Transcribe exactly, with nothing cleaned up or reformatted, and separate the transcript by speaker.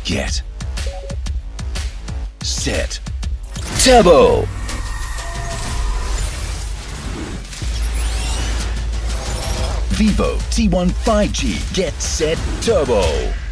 Speaker 1: Get. Set. Turbo. Vivo T one five G Get Set Turbo.